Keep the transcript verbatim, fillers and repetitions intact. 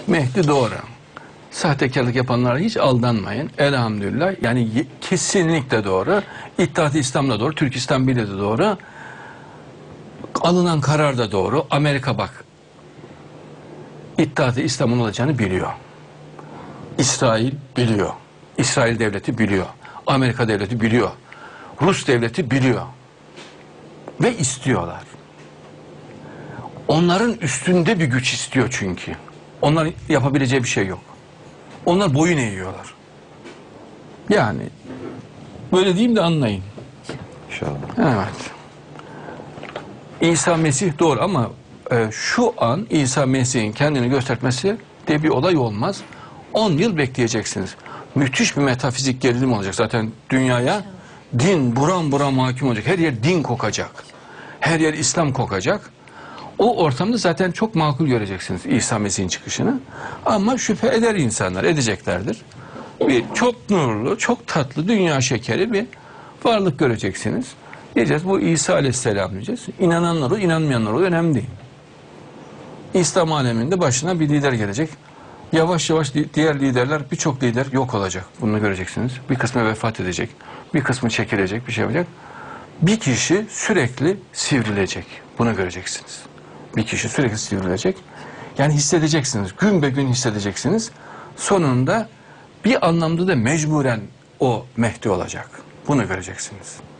Mehdi doğru. Sahtekarlık yapanlara hiç aldanmayın. Elhamdülillah. Yani kesinlikle doğru. İttihat-ı İslam da doğru. Türkistan Birliği de doğru. Alınan karar da doğru. Amerika bak, İttihat-ı İslam'ın olacağını biliyor. İsrail biliyor. İsrail devleti biliyor. Amerika devleti biliyor. Rus devleti biliyor. Ve istiyorlar. Onların üstünde bir güç istiyor çünkü. Onların yapabileceği bir şey yok. Onlar boyun eğiyorlar. Yani böyle diyeyim de anlayın. İnşallah. Evet. İsa Mesih doğru ama e, şu an İsa Mesih'in kendini göstermesi diye bir olay olmaz. on yıl bekleyeceksiniz. Müthiş bir metafizik gerilim olacak. Zaten dünyaya din buram buram hakim olacak. Her yer din kokacak. Her yer İslam kokacak. O ortamda zaten çok makul göreceksiniz İsa Mesih'in çıkışını. Ama şüphe eder insanlar, edeceklerdir. Bir çok nurlu, çok tatlı, dünya şekeri bir varlık göreceksiniz. Diyeceğiz bu İsa Aleyhisselam diyeceğiz. İnananlar o, inanmayanlar o önemli değil. İslam aleminde başına bir lider gelecek. Yavaş yavaş diğer liderler, birçok lider yok olacak. Bunu göreceksiniz. Bir kısmı vefat edecek, bir kısmı çekilecek, bir şey yapacak. Bir kişi sürekli sivrilecek. Bunu göreceksiniz. Bir kişi sürekli sivrilecek. Yani hissedeceksiniz. Gün be gün hissedeceksiniz. Sonunda bir anlamda da mecburen o Mehdi olacak. Bunu göreceksiniz.